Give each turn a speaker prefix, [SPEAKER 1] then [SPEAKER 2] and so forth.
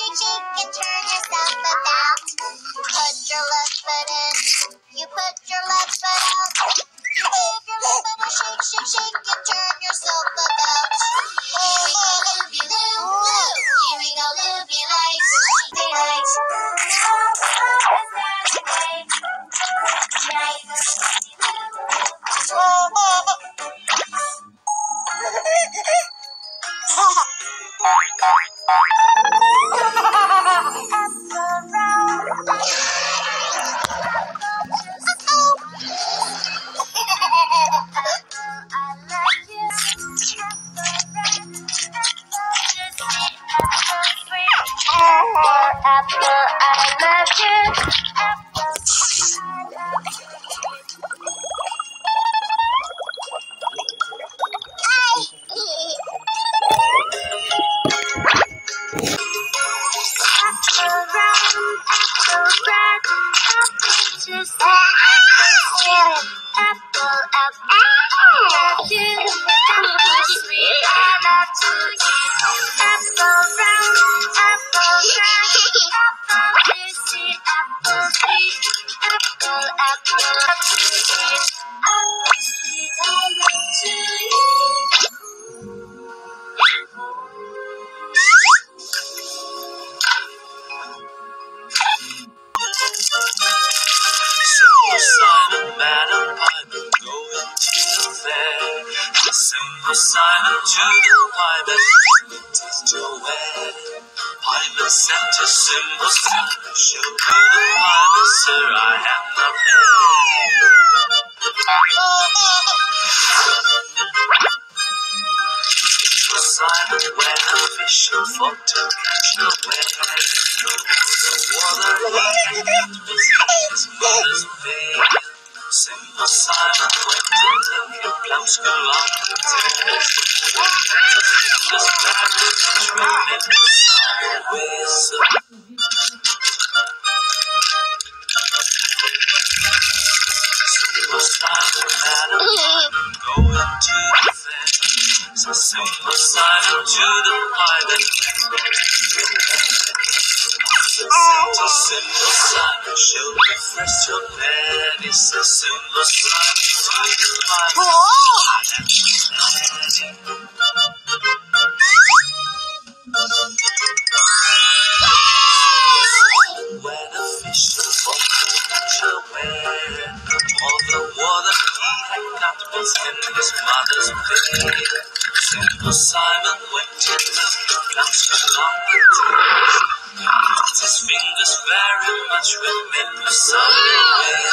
[SPEAKER 1] shake and turn yourself about. Put your left foot in, you put your left foot out. You give your left foot a shake, shake, shake and turn yourself about. Here we go, loopy loo, loo. Here we go, loopy lights, loopy lights. Apple, I love you.
[SPEAKER 2] Simple Simon to the pie, taste your way. Pie sent to Simple Simon, show to the pie, sir, I have nothing. Simon went a fishing for to catch the whale. The water he had was his mother's veil. Simple Simon went to look at plums go on the tables. This marriage remained sideways. Simple Simon had a mind going to the fair. So Simple Simon to the pilot. To Simple Simon, show me first your penny. So Simple Simon to the pilot. When a fish was catch a whale, all the water he had got was in his mother's veil. Simple Simon went to look at plums along the tables. His fingers very much remember Sunday.